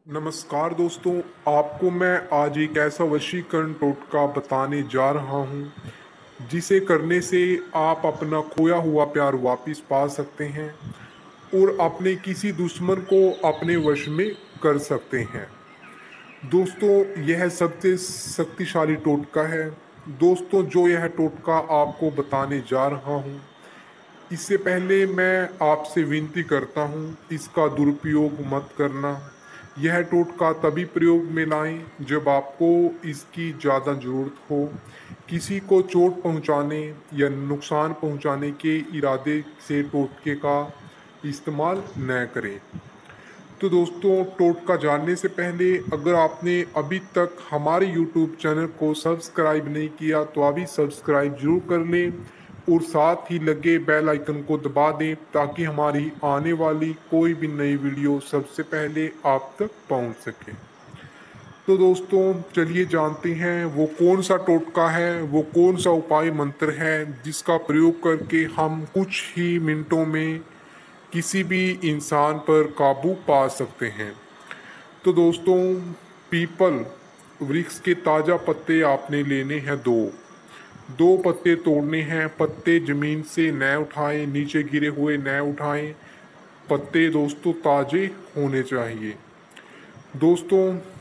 नमस्कार दोस्तों। आपको मैं आज एक ऐसा वशीकरण टोटका बताने जा रहा हूँ जिसे करने से आप अपना खोया हुआ प्यार वापस पा सकते हैं और अपने किसी दुश्मन को अपने वश में कर सकते हैं। दोस्तों, यह सबसे शक्तिशाली टोटका है। दोस्तों, जो यह टोटका आपको बताने जा रहा हूँ, इससे पहले मैं आपसे विनती करता हूँ, इसका दुरुपयोग मत करना। यह टोटका तभी प्रयोग में लाएं जब आपको इसकी ज़्यादा ज़रूरत हो। किसी को चोट पहुँचाने या नुकसान पहुँचाने के इरादे से टोटके का इस्तेमाल न करें। तो दोस्तों, टोटका जानने से पहले अगर आपने अभी तक हमारे यूट्यूब चैनल को सब्सक्राइब नहीं किया तो अभी सब्सक्राइब जरूर कर लें और साथ ही लगे बेल आइकन को दबा दें ताकि हमारी आने वाली कोई भी नई वीडियो सबसे पहले आप तक पहुंच सके। तो दोस्तों, चलिए जानते हैं वो कौन सा टोटका है, वो कौन सा उपाय मंत्र है जिसका प्रयोग करके हम कुछ ही मिनटों में किसी भी इंसान पर काबू पा सकते हैं। तो दोस्तों, पीपल वृक्ष के ताज़ा पत्ते आपने लेने हैं दो। दो पत्ते तोड़ने हैं। पत्ते जमीन से न उठाएं, नीचे गिरे हुए न उठाएं। पत्ते दोस्तों ताज़े होने चाहिए। दोस्तों,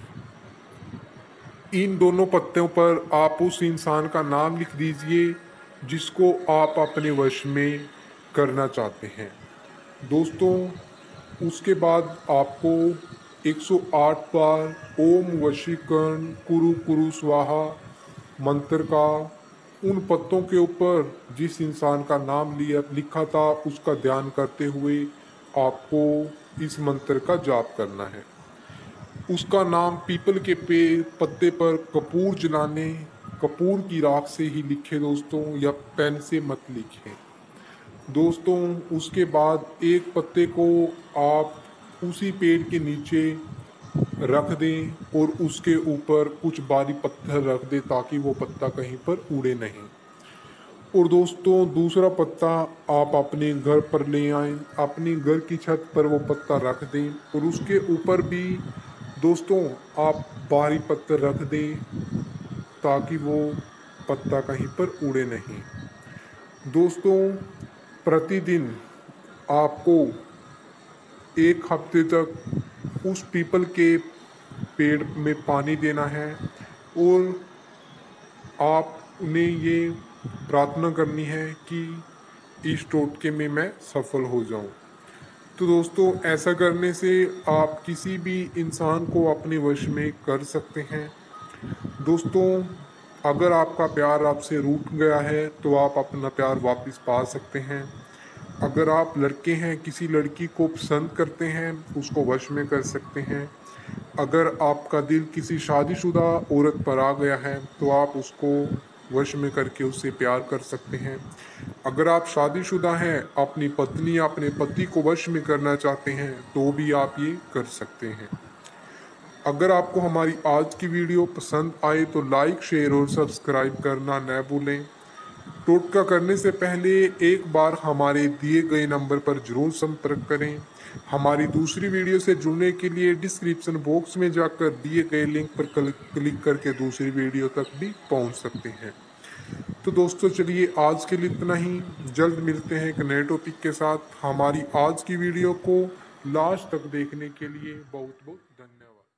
इन दोनों पत्तों पर आप उस इंसान का नाम लिख दीजिए जिसको आप अपने वश में करना चाहते हैं। दोस्तों, उसके बाद आपको 108 बार ओम वशीकरण कुरु कुरु स्वाहा मंत्र का उन पत्तों के ऊपर जिस इंसान का नाम लिया लिखा था उसका ध्यान करते हुए आपको इस मंत्र का जाप करना है। उसका नाम पीपल के पत्ते पर कपूर जलाने, कपूर की राख से ही लिखे दोस्तों, या पेन से मत लिखें। दोस्तों, उसके बाद एक पत्ते को आप उसी पेड़ के नीचे रख दें और उसके ऊपर कुछ भारी पत्थर रख दें ताकि वो पत्ता कहीं पर उड़े नहीं। और दोस्तों, दूसरा पत्ता आप अपने घर पर ले आएं, अपनी घर की छत पर वो पत्ता रख दें और उसके ऊपर भी दोस्तों आप भारी पत्थर रख दें ताकि वो पत्ता कहीं पर उड़े नहीं। दोस्तों, प्रतिदिन आपको एक हफ्ते तक उस पीपल के पेड़ में पानी देना है और आपने ये प्रार्थना करनी है कि इस टोटके में मैं सफल हो जाऊं। तो दोस्तों, ऐसा करने से आप किसी भी इंसान को अपने वश में कर सकते हैं। दोस्तों, अगर आपका प्यार आपसे रूठ गया है तो आप अपना प्यार वापस पा सकते हैं। अगर आप लड़के हैं, किसी लड़की को पसंद करते हैं, उसको वश में कर सकते हैं। अगर आपका दिल किसी शादीशुदा औरत पर आ गया है तो आप उसको वश में करके उससे प्यार कर सकते हैं। अगर आप शादीशुदा हैं, अपनी पत्नी या अपने पति को वश में करना चाहते हैं तो भी आप ये कर सकते हैं। अगर आपको हमारी आज की वीडियो पसंद आए तो लाइक, शेयर और सब्सक्राइब करना न भूलें। टोटका करने से पहले एक बार हमारे दिए गए नंबर पर जरूर संपर्क करें। हमारी दूसरी वीडियो से जुड़ने के लिए डिस्क्रिप्शन बॉक्स में जाकर दिए गए लिंक पर क्लिक करके दूसरी वीडियो तक भी पहुंच सकते हैं। तो दोस्तों, चलिए आज के लिए इतना ही। जल्द मिलते हैं एक नए टॉपिक के साथ। हमारी आज की वीडियो को लास्ट तक देखने के लिए बहुत बहुत धन्यवाद।